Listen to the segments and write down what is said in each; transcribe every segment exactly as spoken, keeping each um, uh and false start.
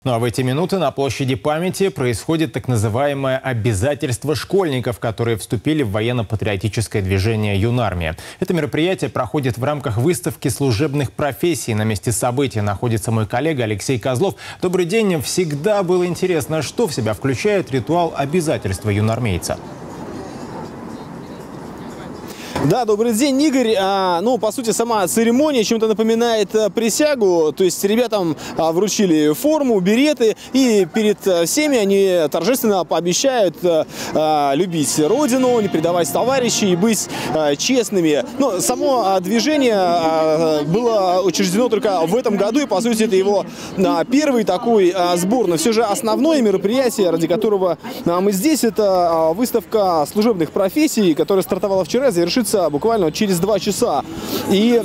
Ну а в эти минуты на площади памяти происходит так называемое обязательство школьников, которые вступили в военно-патриотическое движение «Юнармия». Это мероприятие проходит в рамках выставки служебных профессий. На месте события находится мой коллега Алексей Козлов. Добрый день. Всегда было интересно, что в себя включает ритуал обязательства юнармейца. Да, добрый день, Игорь. А, ну, по сути, сама церемония чем-то напоминает а, присягу. То есть ребятам а, вручили форму, береты, и перед а, всеми они торжественно пообещают а, а, любить родину, не предавать товарищей и быть а, честными. Но само а, движение а, было учреждено только в этом году, и, по сути, это его а, первый такой а, сбор. Но все же основное мероприятие, ради которого а, мы здесь, это а, выставка служебных профессий, которая стартовала вчера, завершится буквально через два часа. И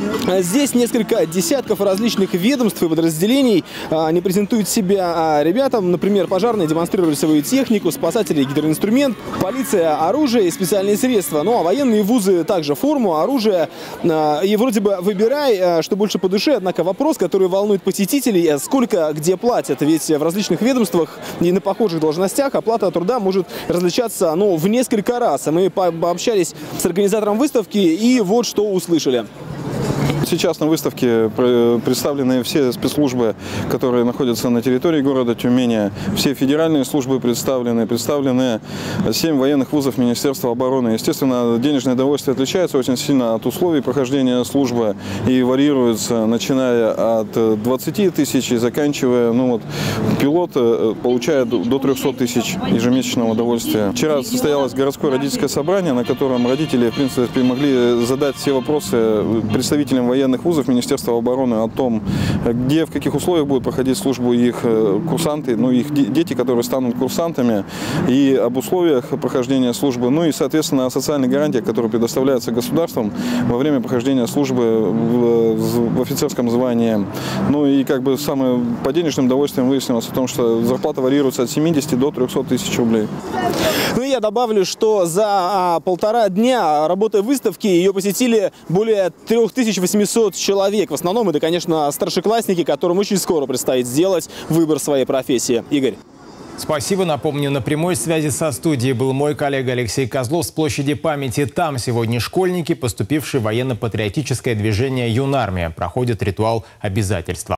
здесь несколько десятков различных ведомств и подразделений а, не презентуют себя а, ребятам. Например, пожарные демонстрируют свою технику, спасатели гидроинструмент, полиция оружие и специальные средства. Ну а военные вузы также форму, оружие. А, и вроде бы выбирай, а, что больше по душе. Однако вопрос, который волнует посетителей, сколько где платят. Ведь в различных ведомствах и на похожих должностях оплата труда может различаться ну, в несколько раз. Мы пообщались с организатором выставки и вот что услышали. Сейчас на выставке представлены все спецслужбы, которые находятся на территории города Тюмени. Все федеральные службы представлены. Представлены семь военных вузов Министерства обороны. Естественно, денежное довольствие отличается очень сильно от условий прохождения службы и варьируется, начиная от двадцати тысяч и заканчивая, ну вот, пилот получает до трёхсот тысяч ежемесячного удовольствия. Вчера состоялось городское родительское собрание, на котором родители, в принципе, могли задать все вопросы представителям военных вузов Министерства обороны о том, где, в каких условиях будут проходить службу их курсанты, ну, их дети, которые станут курсантами, и об условиях прохождения службы, ну и, соответственно, о социальных гарантиях, которые предоставляются государством во время прохождения службы в, в офицерском звании. Ну и как бы самым по денежным удовольствием выяснилось о том, что зарплата варьируется от семидесяти до трёхсот тысяч рублей. Ну и я добавлю, что за а, полтора дня работы выставки ее посетили более трёх тысяч восьмисот человек. В основном это, конечно, старшеклассники, которым очень скоро предстоит сделать выбор своей профессии. Игорь. Спасибо. Напомню, на прямой связи со студией был мой коллега Алексей Козлов с площади памяти. Там сегодня школьники, поступившие в военно-патриотическое движение «Юнармия», проходят ритуал обязательства.